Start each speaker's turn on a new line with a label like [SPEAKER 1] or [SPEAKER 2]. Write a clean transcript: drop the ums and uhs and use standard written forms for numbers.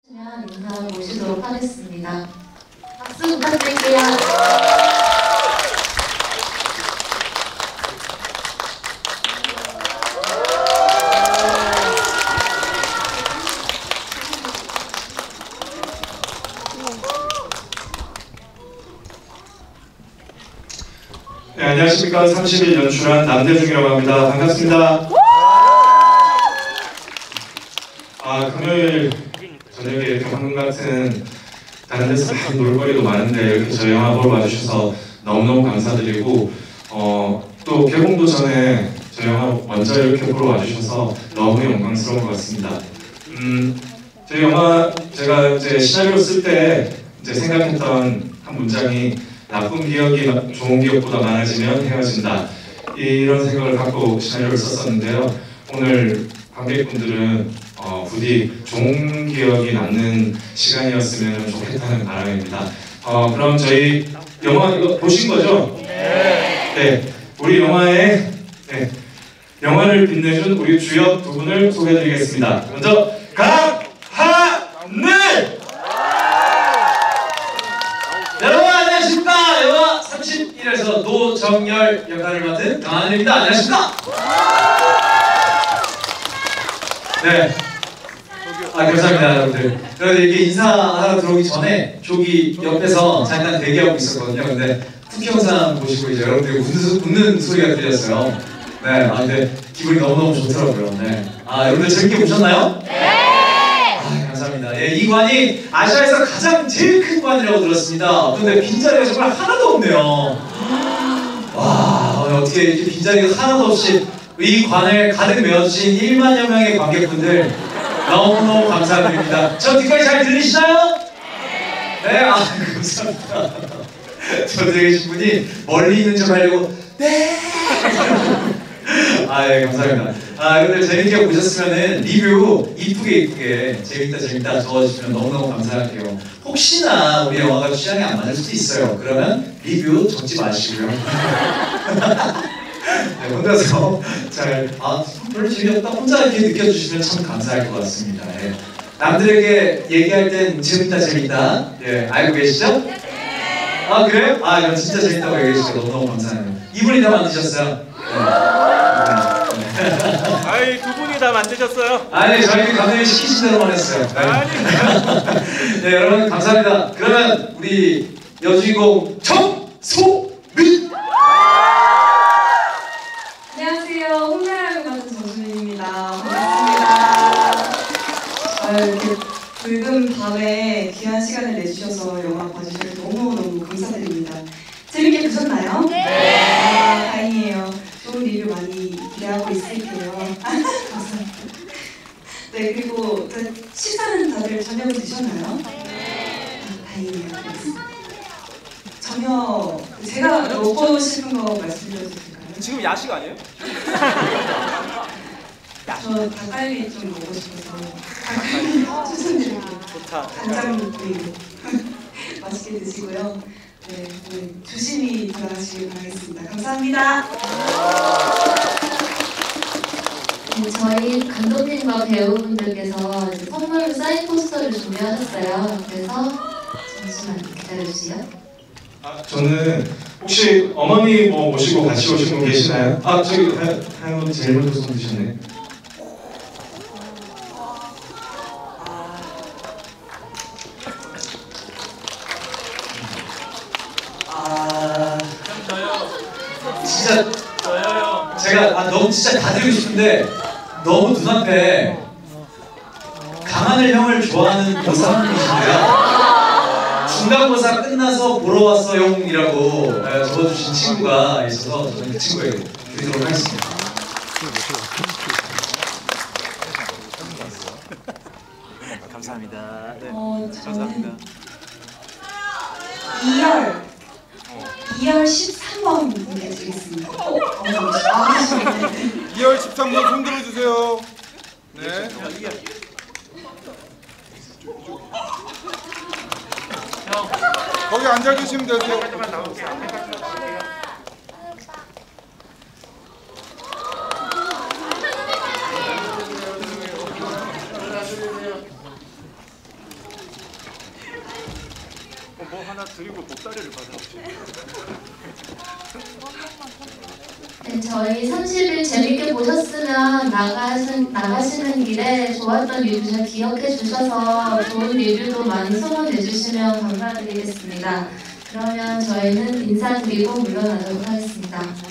[SPEAKER 1] 인사 모시도록 하겠습니다. 박수 부탁드릴게요.
[SPEAKER 2] 네, 안녕하십니까. 30일 연출한 남대중이라고 합니다. 반갑습니다. 금요일 저녁에 이렇게 방금 같은 다른 데서 놀거리도 많은데 이렇게 저희 영화 보러 와주셔서 너무너무 감사드리고 또 개봉도 전에 저희 영화 먼저 이렇게 보러 와주셔서 너무 영광스러운 것 같습니다. 저희 영화 제가 이제 시나리오 쓸 때 이제 생각했던 한 문장이 나쁜 기억이 좋은 기억보다 많아지면 헤어진다, 이런 생각을 갖고 시나리오를 썼었는데요. 오늘 관객분들은 부디 좋은 기억이 남는 시간이었으면 좋겠다는 바람입니다. 그럼 저희 영화 이거 보신 거죠? 네. 우리 영화의 영화를 빛내준 우리 주역 두 분을 소개해드리겠습니다. 먼저 강하늘!
[SPEAKER 3] 여러분 안녕하십니까? 영화 31에서 노정열 역할을 맡은 강하늘입니다. 안녕하십니까? 네. 감사합니다, 여러분들. 여러분들 이게 인사하러 들어오기 전에 저기 옆에서 잠깐 대기하고 있었거든요. 근데 쿠키 영상 보시고 이제 여러분들이 웃는 소리가 들렸어요. 네, 근데 기분이 너무너무 좋더라고요. 네. 여러분들 재밌게 보셨나요? 네! 감사합니다. 이 관이 아시아에서 가장 제일 큰 관이라고 들었습니다. 근데 빈자리가 정말 하나도 없네요. 와, 어떻게 이렇게 빈자리가 하나도 없이 이 관을 가득 메워주신 1만여 명의 관객분들 너무너무 감사드립니다. 저 뒤까지 잘 들리시나요? 네, 감사합니다. 저 뒤에 계신 분이 멀리 있는 척 하려고 네. 예, 감사합니다. 여러분들 재밌게 보셨으면은 리뷰 이쁘게 재밌다 적어주시면 너무너무 감사할게요. 혹시나 우리 영화가 취향이 안 맞을 수도 있어요. 그러면 리뷰 적지 마시고요. 네, 혼자서 별로 재미없다 혼자 이렇게 느껴주시면 참 감사할 것 같습니다. 예. 남들에게 얘기할 땐 재밌다. 예, 알고 계시죠? 그래요? 이건 진짜 재밌다고 얘기해 주셔서 너무너무 감사해요. 이분이 다 만드셨어요?
[SPEAKER 4] 네. 두 분이 다 만드셨어요?
[SPEAKER 3] 아니, 저희는 감독님이 시키신 대로만 했어요. 네, 여러분 감사합니다. 그러면 우리 여주인공 정소민!
[SPEAKER 5] 안녕하세요. 홍나라를 맡은 정수민입니다. 반갑습니다. 이렇게 붉은 밤에 귀한 시간을 내주셔서 영화 봐주셔서 너무너무 감사드립니다. 재밌게 보셨나요? 네! 다행이에요. 좋은 리뷰 많이 기대하고 있을게요. 감사합니다. 네, 그리고 식사는 다들 저녁을 드셨나요? 네! 다행이에요. 저녁, 제가 먹고 싶은 거 말씀드려도 될까요?
[SPEAKER 4] 지금 야식 아니에요?
[SPEAKER 5] 저 닭갈비 좀 먹고 싶어서 닭갈비 추천드릴게요.
[SPEAKER 4] 좋다.
[SPEAKER 5] 간장 그리고 맛있게 드시고요. 네, 조심히 돌아가시길 바라겠습니다. 감사합니다.
[SPEAKER 1] 네, 저희 감독님과 배우분들께서 선물 사인 포스터를 준비하셨어요. 그래서 잠시만 기다려주세요.
[SPEAKER 2] 저는 혹시 어머니 모시고 같이 오신 분 계시나요? 저기 하영이 제일 먼저 손 드셨네.
[SPEAKER 3] 진짜 제가 너무 진짜 다 드리고 싶은데 너무 눈앞에 강하늘 형을 좋아하는 보사님이신데요. 중간고사 끝나서 보러 왔어용이라고 적어주신 친구가 있어서 저는 그 친구에게 드리도록 하겠습니다.
[SPEAKER 4] 감사합니다. 네.
[SPEAKER 5] 저는 2열 13번 분께 드리겠습니다.
[SPEAKER 6] 2열 13번 손 들어주세요. 네. 거기 앉아 계시면 되세요.
[SPEAKER 4] 그리고 복다리를 받아오세요.
[SPEAKER 1] 네, 저희 30일 재밌게 보셨으면 나가시는 길에 좋았던 리뷰 잘 기억해 주셔서 좋은 리뷰도 많이 소문내 주시면 감사드리겠습니다. 그러면 저희는 인사드리고 물러나도록 하겠습니다.